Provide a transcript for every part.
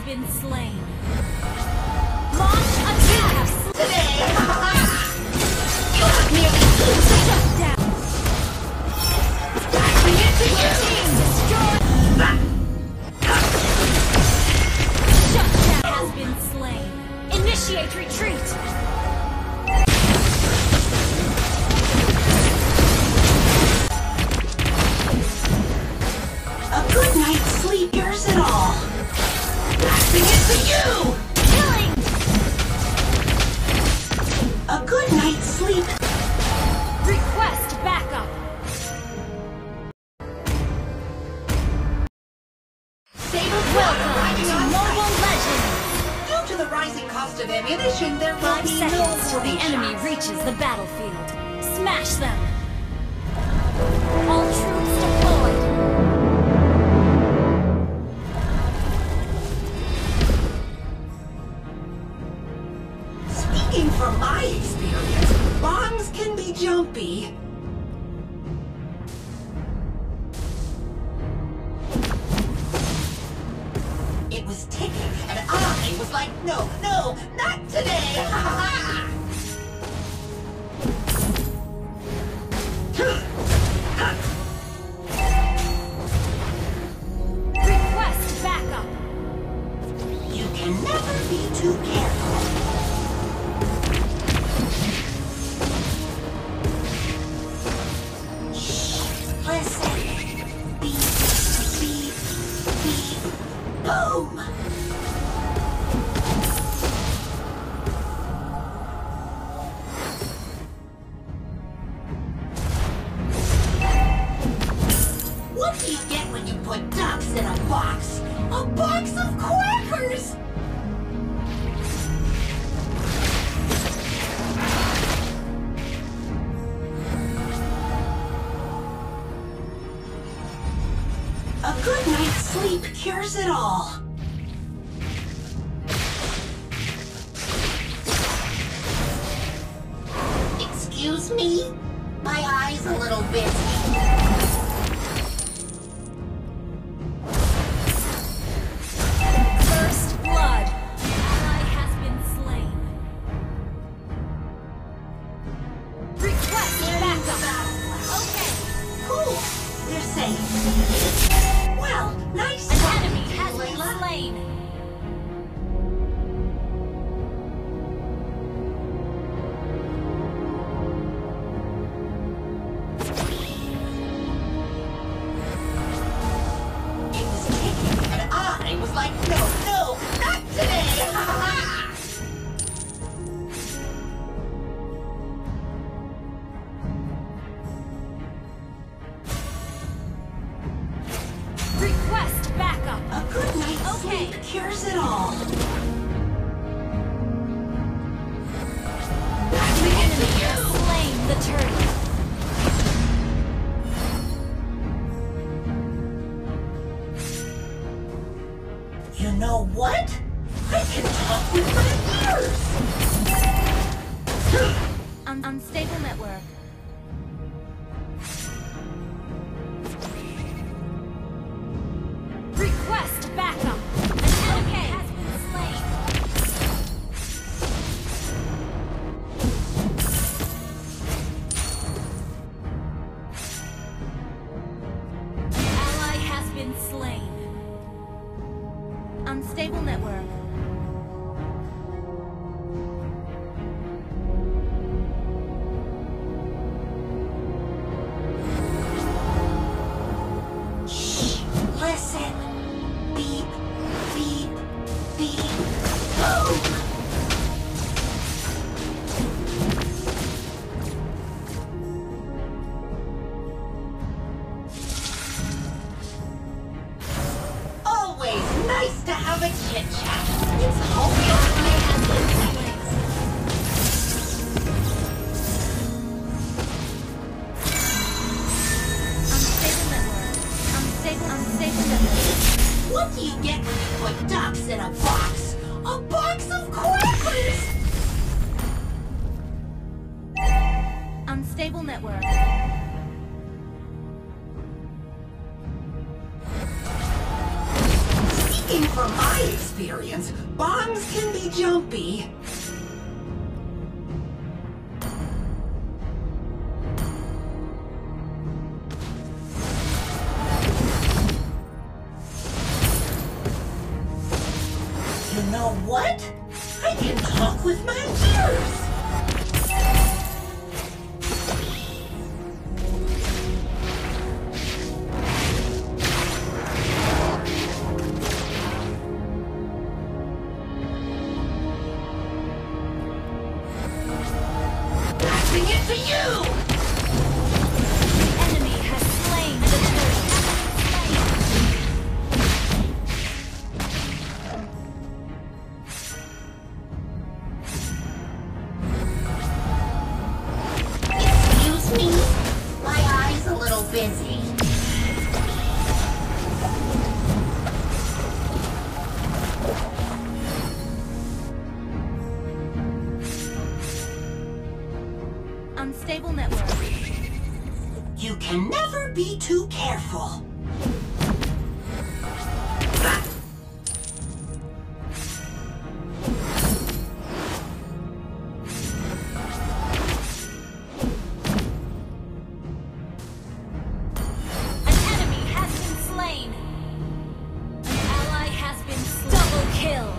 been slain. Launch attack! Today! You have nearly Shut down! Your team destroyed! Shut down has been slain. Initiate retreat! a good night's sleep cures it all. Blasting it to you! Killing! A good night's sleep. Request backup! Welcome to Mobile Legends! Due to the rising cost of ammunition, there will 5 be no seconds till the warning enemy shots. reaches the battlefield. Smash them! All troops deployed! Speaking from my experience, bombs can be jumpy. It was ticking, and I was like, no, no, not today! Ha ha Request backup! You can never be too careful. Listen. Beep, beep, beep. Boom! What do you get when you put ducks in a box? A box of quackers! A good night's sleep cures it all. Excuse me? My eye's a little busy. First blood! Ally has been slain. Request backup! Okay, Cool. They're safe. Well, nice an talking enemy to you, has been Layla. slain. It was ticking, and I was like, no, no, not today! Ha ha! Request backup! A good night's Okay. sleep cures it all. The enemy has slain the turtle. You know what? I can talk with my ears! Unstable network. Request backup! An enemy has been slain. Ally has been slain. Unstable network. Shh! Listen! Beep, beep, beep, boom! Always nice to have a chit-chat. It's home Ally has been slain. Unstable network. What do you get when you put ducks in a box? A box of quackers! Unstable network. Speaking from my experience, bombs can be jumpy. You know what? I can talk with my ears! Passing it to you! The enemy has slain the turret. Excuse me? My eye's a little busy. Unstable network. You can never be too careful. An enemy has been slain. An ally has been slain. Double kill.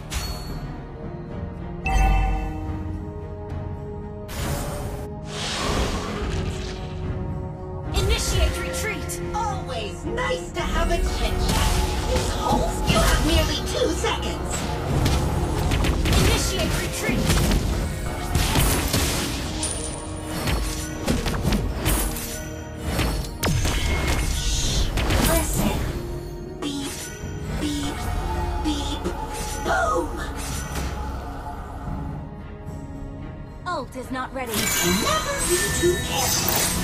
Initiate retreat. Always nice to have a chit-chat. This host, you have merely 2 seconds. Initiate retreat. Listen. Beep, beep, beep, boom. Ult is not ready. Can never be too careful.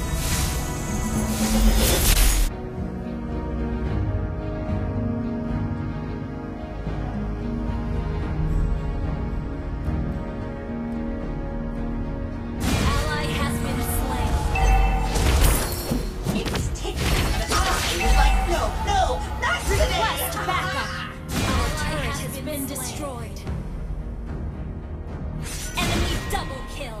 Ally has been slain. It was ticking. And I was like, no, not today. Request backup. Our turret has been destroyed. Enemy double kill.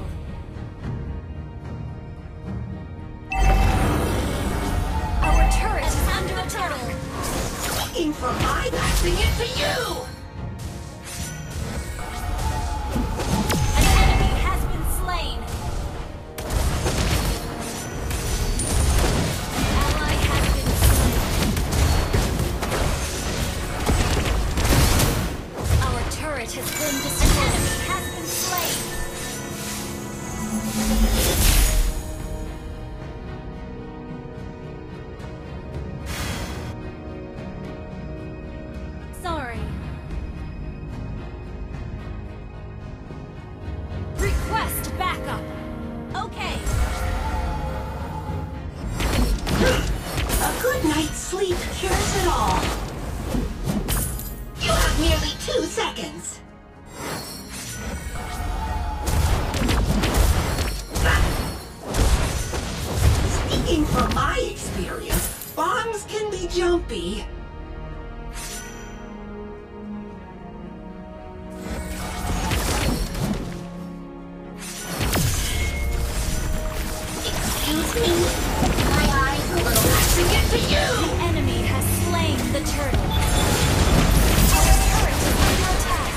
Our turret is under attack. Looking for my passing it to you. An enemy has been slain. Ally has been slain. Our turret has been destroyed. Enemy has been slain. Sorry. Request backup. Okay. A good night's sleep cures it all. You have merely 2 seconds. Speaking from my experience, bombs can be jumpy. Excuse me? My eye's a little passing it to you! The enemy has slain the turtle. Our turret is under attack.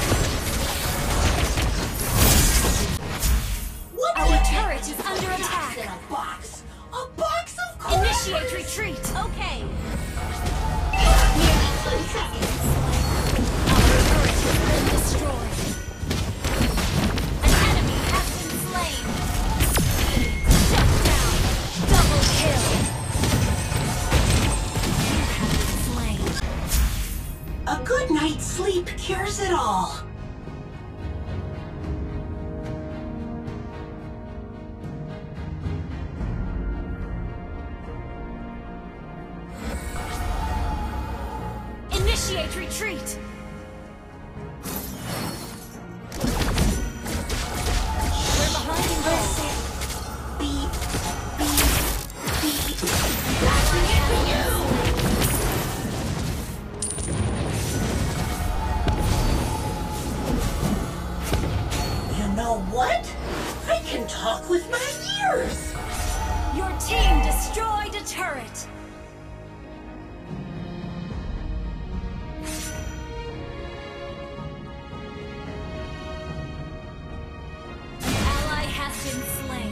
What do Our you get turret when is you put under ducks attack. in a box? A box of crackers? Initiate retreat. Okay. You have nearly 2 seconds. Our turret has been destroyed. An enemy has been slain. Shut down. Double kill. You have been slain. A good night's sleep cures it all. Initiate retreat. We're behind you guys. Beep, beep, beep. Passing it to you! talk with my ears! Your team destroyed a turret. An ally has been slain.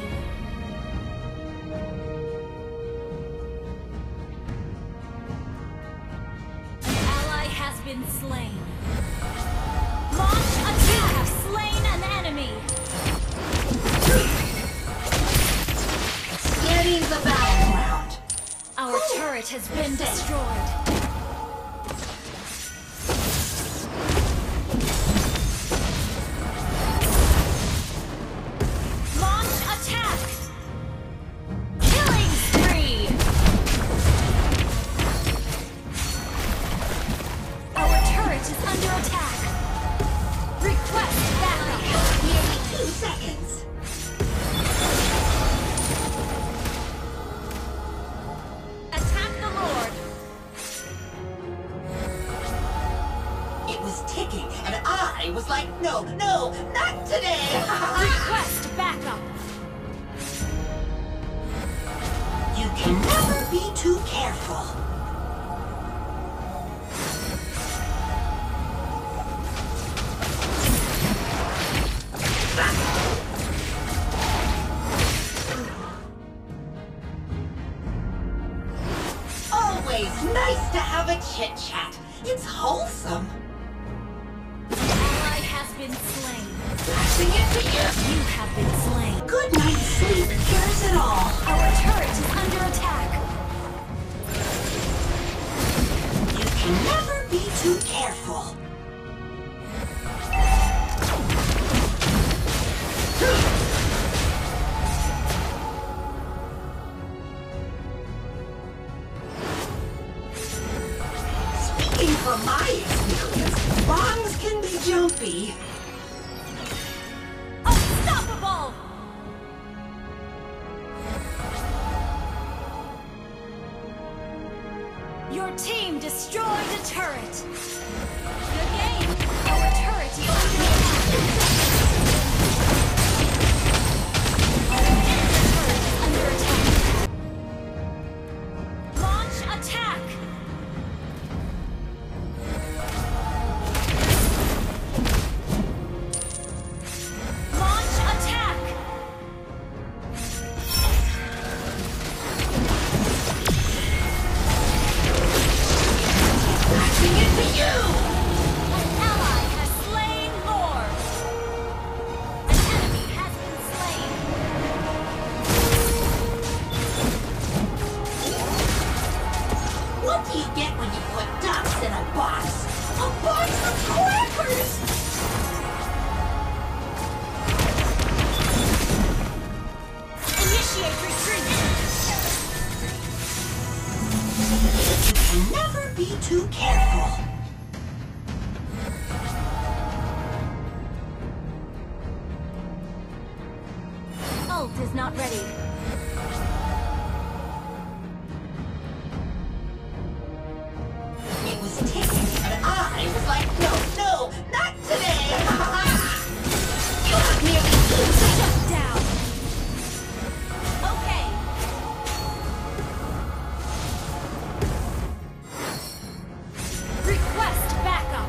An ally has been slain. Launch attack! You have slain an enemy. Scanning the battleground. Our turret has been destroyed. Launch attack! Killing spree! Our turret is under attack. Request backup. Nearly 2 seconds. Attack the Lord. It was ticking, and I was like, no, not today! Request backup. You can never be too careful. Always nice to have a chit-chat. It's wholesome. Ally has been slain. Passing it to you. You have been slain. Good night's sleep cures it all. Our turret is under attack. You can never be too careful. Speaking from my experience, bombs can be jumpy. Unstoppable! Your team destroyed a turret. Good game. Our turret is under attack. Our turret is under attack. Launch attack. Launch attack. Passing it to you. An ally has slain Lord. An enemy has been slain. What do you get when you put ducks in a box? A box of crackers! Initiate retreat. You can never be too careful. Ult is not ready. It was ticking, and I was like, no, not today! You have nearly 2 seconds. Shut down. Okay. Request backup.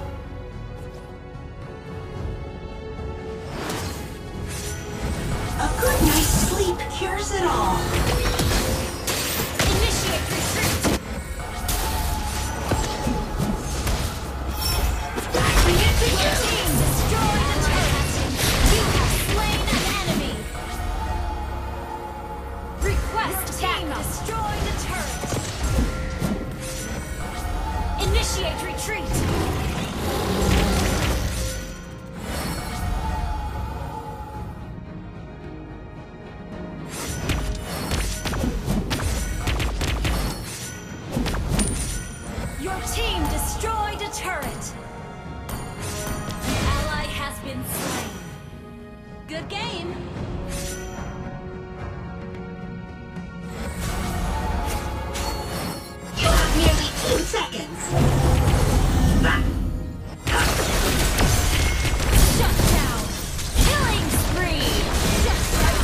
A good night's sleep cures it all. Initiate retreat. Passing it to Your you. team destroyed a turret. You have slain an enemy. Request backup. Destroyed a turret. Initiate retreat. Your team destroyed a turret. An ally has been slain. Good game. You have nearly 2 seconds. Shut down. Killing spree. Just like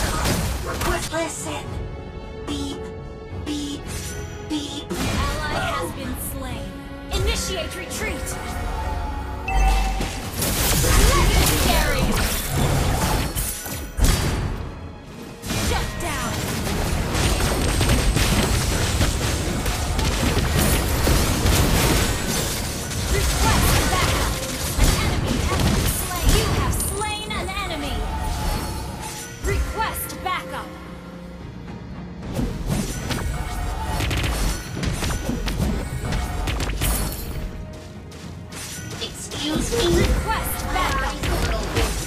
Excuse me? Request backup. I'm a little busy.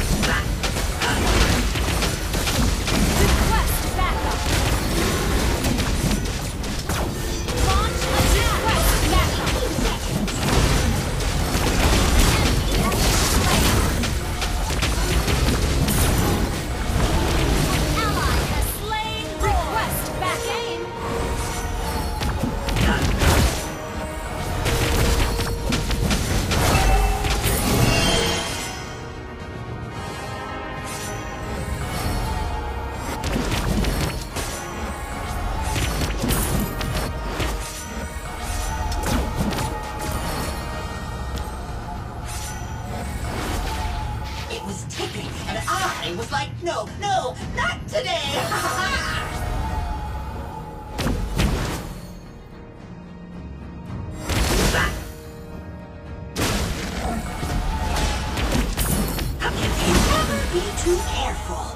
Request backup. Launch attack. Request backup. Ally has slain. Request backup. It was tipping, and I was like, no, no, not today! If you ever be too careful.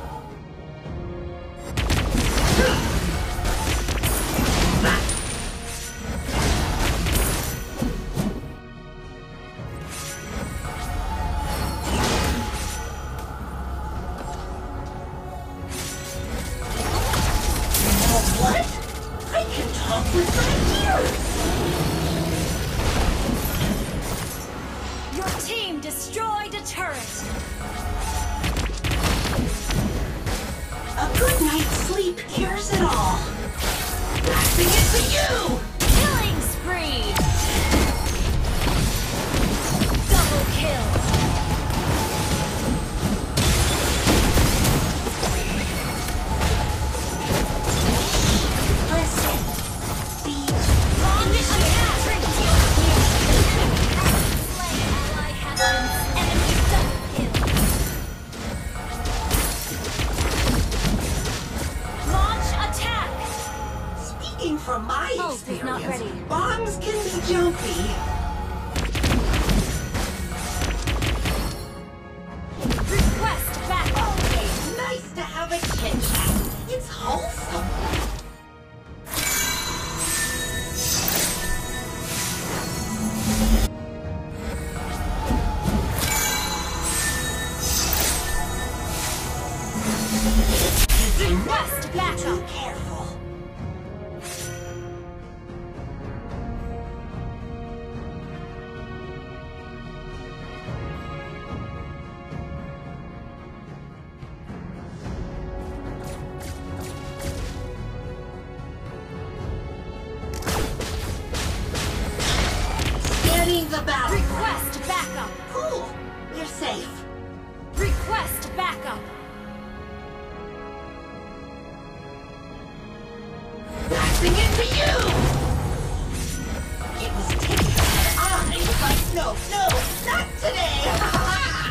What? I can talk with my ears! Your team destroyed a turret. A good night's sleep cures it all. Blasting it to you! Killing spree. Double kill. Listen. Be Launch attack. Slain ally has been enemy double kill. Launch attack. speaking from my Pulse is experience, not ready. bombs can be jumpy. Request backup. Okay, nice to have a chit chat. It's wholesome. Request Too backup. careful. Scanning the battle. Request backup. Cool. We're safe. Request backup. Blasting into you! It was ticking. I was like, no, no, not today!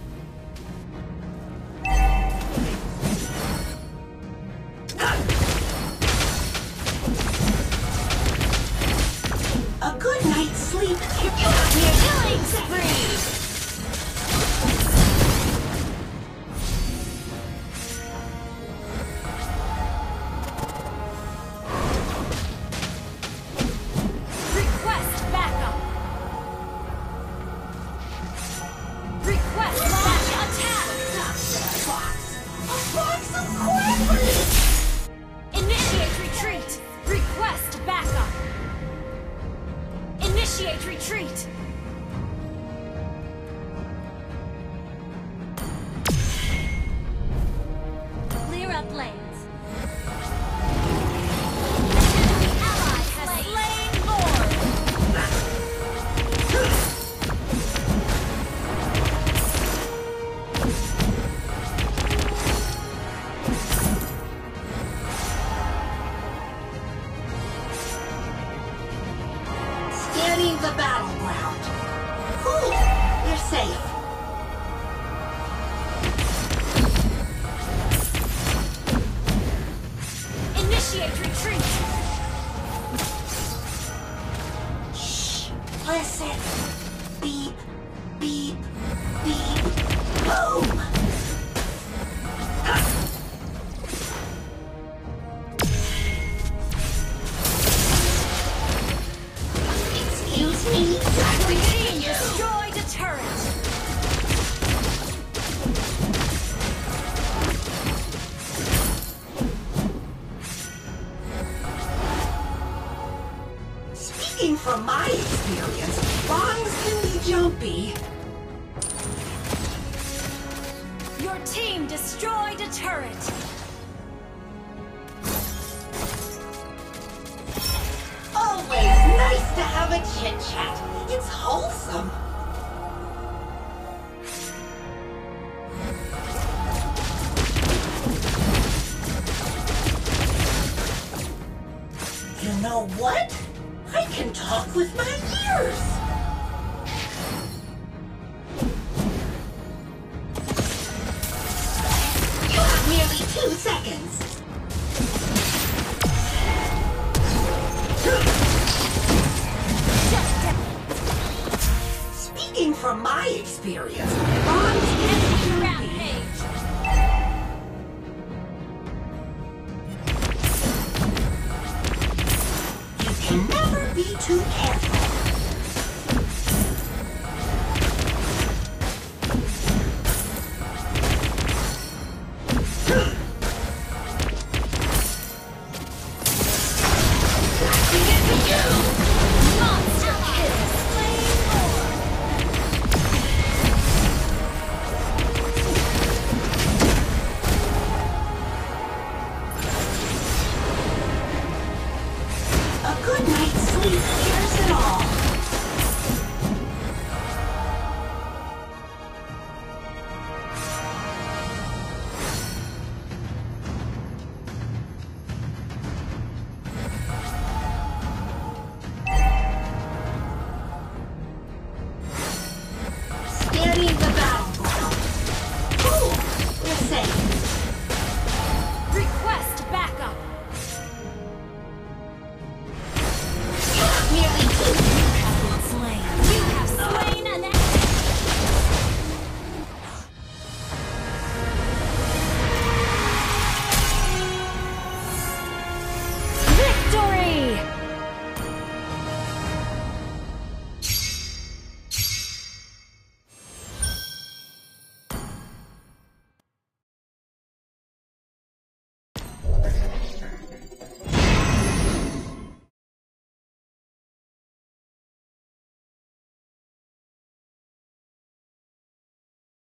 A good night's sleep. Killing spree. Request backup. Request launch attack. A box of quackers! Initiate retreat. Request backup. Initiate retreat. Clear up lanes. Ally has slain Lord. Scanning the battleground. Cool. We're safe. Initiate retreat. Shh. Listen. Beep, beep, beep. Boom! Excuse me? Your team destroyed a me. Your team destroyed a turret. Always nice to have a chit-chat. It's wholesome. You know what? I can talk with my ears! You have nearly 2 seconds. Speaking from my experience, bombs can Rampage. You can never be too careful. Monster kill. Slain more. A good night's sleep cures it all. Standing